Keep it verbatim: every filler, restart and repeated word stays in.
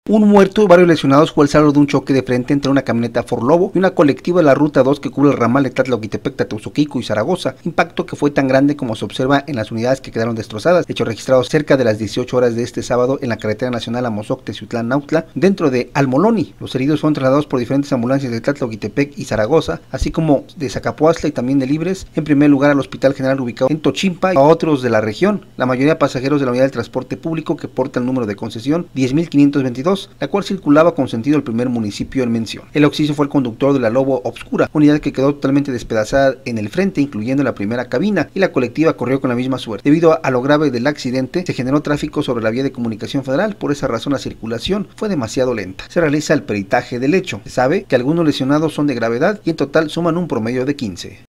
Un muerto y varios lesionados fue el saldo de un choque de frente entre una camioneta Ford Lobo y una colectiva de la ruta dos que cubre el ramal de Tlatlauquitepec, Tateuzoquico y Zaragoza, impacto que fue tan grande como se observa en las unidades que quedaron destrozadas, hecho registrado cerca de las dieciocho horas de este sábado en la carretera nacional Amozoc-Teciutlán-Nautla, dentro de Almoloni. Los heridos fueron trasladados por diferentes ambulancias de Tlatlauquitepec y Zaragoza, así como de Zacapuastla y también de Libres, en primer lugar al Hospital General ubicado en Tochimpa y a otros de la región, la mayoría pasajeros de la unidad del transporte público que porta el número de concesión diez mil quinientos veintidós, la cual circulaba con sentido al primer municipio en mención. El occiso fue el conductor de la Lobo Obscura, unidad que quedó totalmente despedazada en el frente, incluyendo la primera cabina, y la colectiva corrió con la misma suerte. Debido a lo grave del accidente, se generó tráfico sobre la vía de comunicación federal, por esa razón la circulación fue demasiado lenta. Se realiza el peritaje del hecho. Se sabe que algunos lesionados son de gravedad y en total suman un promedio de quince.